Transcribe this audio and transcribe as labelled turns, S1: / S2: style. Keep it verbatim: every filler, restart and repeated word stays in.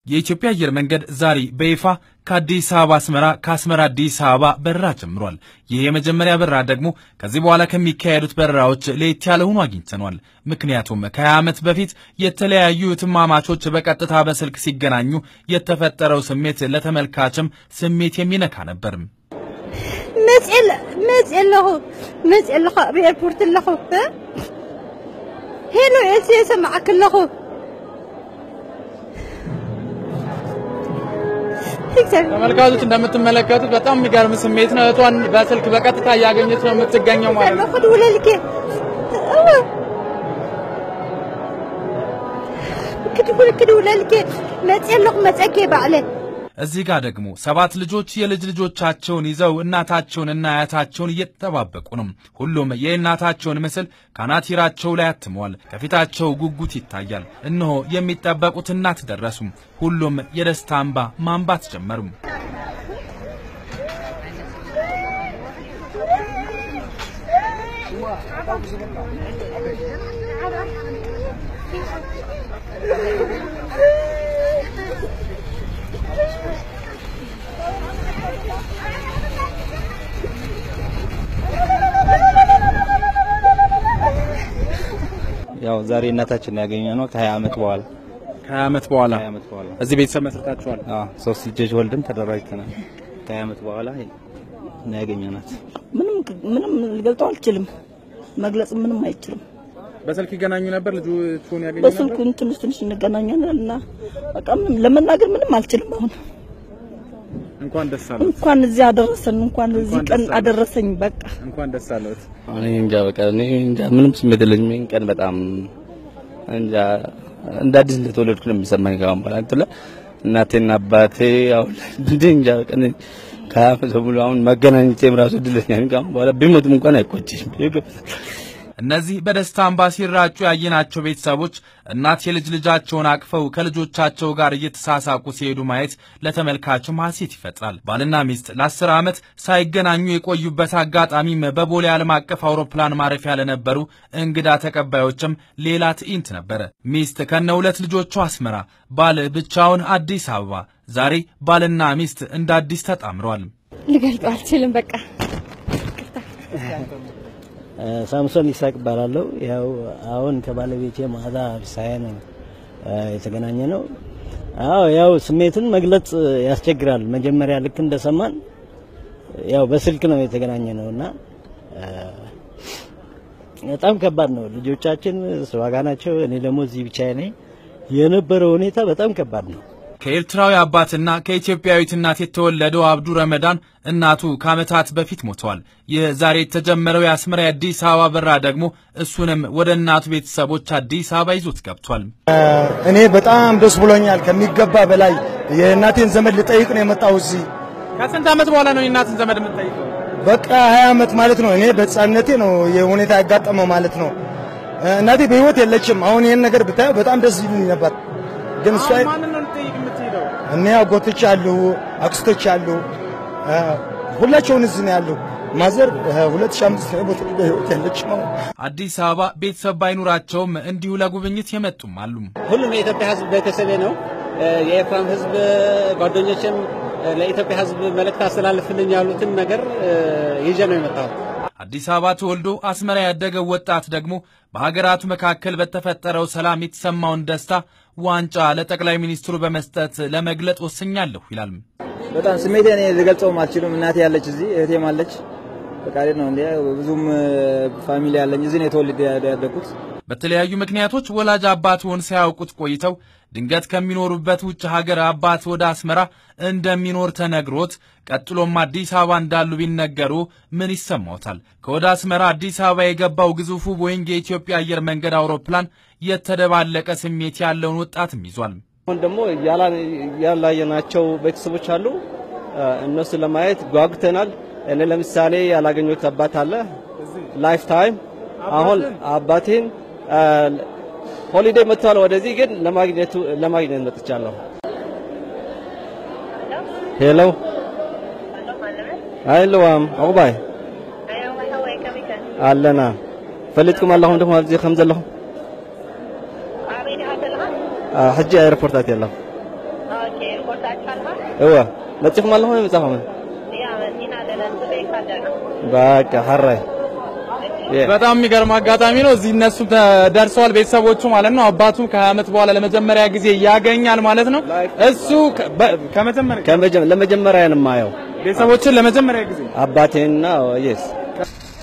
S1: የኢትዮጵያ አየር መንገድ ዛሬ በይፋ ከአዲስ አበባ አስመራ ከአስመራ አዲስ አበባ በረራ ጀምሯል። ይህ የመጀመሪያ በረራ ደግሞ ከዚህ በኋላ ከሚካሄዱት በረራዎች ለየት ያለ ሆኖ አግኝተናል። ምክንያቱም ከ20 ዓመት በፊት የተለያዩ ትማማቾች በቀጥታ በስልክ ሲገናኙ የተፈጠረው ስሜት ለተመልካችም ስሜት የሚነካ ነበር።
S2: መስል መስልሁ መስልሁ በኤርፖርት ለሁ ሄሎ እሺ ሰማዕክ ለሁ
S1: ተመልካቾች እንደምትመለከቱት በጣም የሚገርም ስሜት ነው። እቷን በስልክ በቀጥታ ያገኘች ነው የምትገኘው ማለት ነው።
S2: ወለልከ كتبوا كده ولالك ما تسلق ما تأكي بعله
S1: እዚህ ጋር ደግሞ ሰባት ልጆች የልጅ ልጆቻቸውን ይዘው እናታቸውንና አያታቸውን እየተጠባበቁ ነው። ሁሉም የእናታቸውን ምስል ካናቲራቸው ላይ አትመዋል። ከፊታቸው ጉጉት ይታያል። እነሆ የሚጠበቁት እናት ደረሱ። ሁሉም የደስታ እንባ ማንባት ጀመሩ።
S3: ያው ዛሬ እናታችን ያገኘነው ከ20 ዓመት በኋላ
S1: ከ20 ዓመት በኋላ
S3: ከ20 ዓመት በኋላ
S1: እዚህ ቤተሰብ መስርታችኋል?
S3: አዎ ሶስት ልጆች ወልደን ተደራጅተናል። ከ20 ዓመት በኋላ ነው ያገኘናት።
S4: ምንም ምንም ልገልጠው አልችልም። መግለጽ ምንም አይችልም።
S1: በስልክ ይገናኙ ነበር ልጁ ፎን ያገኘ ነበር?
S4: በስልክ ትንሽ ትንሽ እንገናኛለንና በቃ ምንም ለመናገር ምንም አልችልም። አሁን
S1: እንኳን ደስ አለዎት።
S4: እንኳን እዚህ አደረሰን እንኳን እዚህ ቀን አደረሰኝ። በቃ
S1: እንኳን ደስ አለዎት።
S3: እኔ እንጃ በቃ እኔ እንጃ ምንም ስሜት የለኝም። ይሄን ቀን በጣም እንጃ እንደ አዲስ እንደተወለድኩ ነው የሚሰማኝ። ጋር ማለት ነው እናቴና አባቴ አሁን እንጃ በቃ እኔ ካፍ ሰሙሉ አሁን መገናኘቴም ራሱ ድለኛ ነኝ። ጋር በኋላ ቢሞትም እንኳን አይቆጭም። እነዚህ በደስታ እንባ ሲራጩ ያየናቸው ቤተሰቦች እናት የልጅ ልጃቸውን አቅፈው ከልጆቻቸው ጋር እየተሳሳቁ ሲሄዱ ማየት ለተመልካቹም ሐሴት ይፈጥራል። ባልና ሚስት ለ10 ዓመት ሳይገናኙ የቆዩበት አጋጣሚም በቦሌ ዓለም አቀፍ አውሮፕላን ማረፊያ ለነበሩ እንግዳ ተቀባዮችም ሌላ ትዕይንት ነበር። ሚስት ከነ ሁለት ልጆቿ አስመራ፣ ባል ብቻውን አዲስ አበባ። ዛሬ ባልና ሚስት እንደ አዲስ ተጣምረዋል።
S2: ልገልጠው አልችልም። በቃ
S5: ሳምሶን ይሳቅ ባላለው ያው አሁን ከባለቤቴ ማዳ ሳይ ነው የተገናኘ ነው። አዎ ያው ስሜቱን መግለጽ ያስቸግራል። መጀመሪያ ልክ እንደሰማን ያው በስልክ ነው የተገናኘ ነውና በጣም ከባድ ነው። ልጆቻችን ስዋጋ ናቸው። እኔ ደግሞ እዚህ ብቻ ነኝ። የነበረው ሁኔታ በጣም ከባድ ነው። ከኤርትራዊ አባትና ከኢትዮጵያዊት እናት የተወለደው አብዱ ረመዳን እናቱ ከዓመታት በፊት ሞተዋል። የዛሬ የተጀመረው የአስመራ አዲስ አበባ በረራ ደግሞ እሱንም ወደ እናቱ ቤተሰቦች አዲስ አበባ ይዞት ገብቷል።
S6: እኔ በጣም ደስ ብሎኛል ከሚገባ በላይ። የእናቴን ዘመድ ልጠይቅ ነው የመጣው እዚህ።
S1: ከስንት ዓመት በኋላ ነው የእናትን ዘመድ የምትጠይቀው?
S6: በቃ ሃያ ዓመት ማለት ነው። እኔ በጻነቴ ነው የሁኔታ ያጋጠመው ማለት ነው። እናቴ በህይወት የለችም። አሁን ይሄን ነገር ብታዩ በጣም ደስ ይልኝ ነበር። ግን እሷ እኔ አጎቶች አሉ፣ አክስቶች አሉ፣ ሁላቸውን እዚህ ነው ያሉ። ማዘር ሁለት ሺህ አምስት በህይወት የለችም።
S1: አዲስ አበባ ቤተሰብ ባይኖራቸውም እንዲሁ ለጉብኝት የመጡም አሉ።
S7: ሁሉም የኢትዮጵያ ህዝብ ቤተሰቤ ነው። የኤርትራም ህዝብ ጓደኞችም ለኢትዮጵያ ህዝብ መልእክት አስተላልፍልኝ ያሉትን ነገር ይዤ ነው የመጣሁት።
S1: አዲስ አበባ ተወልዶ አስመራ ያደገው ወጣት ደግሞ በሀገራቱ መካከል በተፈጠረው ሰላም የተሰማውን ደስታ ዋንጫ ለጠቅላይ ሚኒስትሩ በመስጠት ለመግለጽ ወስኛለሁ ይላል።
S3: በጣም ስሜቴን ልገልጸው አልችልም። እናቴ ያለች እዚህ፣ እህቴም አለች። በቃ ነው እንዴ ብዙም ፋሚሊ ያለኝ እዚህ ነው የተወለደ ያደኩት።
S1: በተለያዩ ምክንያቶች ወላጅ አባቱን ሳያውቁት ቆይተው ድንገት ከሚኖሩበት ውጭ ሀገር አባት ወደ አስመራ እንደሚኖር ተነግሮት ቀጥሎም አዲስ አበባ እንዳሉ ቢነገሩ ምን ይሰማውታል? ከወደ አስመራ አዲስ አበባ የገባው ግዙፉ ቦይንግ የኢትዮጵያ አየር መንገድ አውሮፕላን የተደባለቀ ስሜት ያለውን ወጣትም ይዟል።
S8: አሁን ደግሞ ያላየናቸው ቤተሰቦች አሉ። እነሱ ለማየት ጓጉተናል። እኔ ለምሳሌ ያላገኘሁት አባት አለ ላይፍ ታይም። አሁን አባቴን ሆሊዴይ መጥቷል ወደዚህ፣ ግን ለማግኘቱ ለማግኘት መጥቻለሁ። ሄሎ አይሎዋም አውባይ አለና ፈለጥኩም አላሁም ደግሞ እዚህ ከም ዘለኹ ሕጂ ኤርፖርታት የለም እዋ ለጥፍ ማለት ነው መጻፈው በቃ ሐራይ
S1: በጣም የሚገርም አጋጣሚ ነው። እዚህ እነሱ ደርሰዋል ቤተሰቦቹ ማለት ነው። አባቱ ከ20 ዓመት በኋላ ለመጀመሪያ ጊዜ ያገኛል ማለት ነው። እሱ ከመጀመሪያ
S8: ከመጀመሪያ ለመጀመሪያ ነው የማየው
S1: ቤተሰቦችን ለመጀመሪያ ጊዜ
S8: አባቴና yes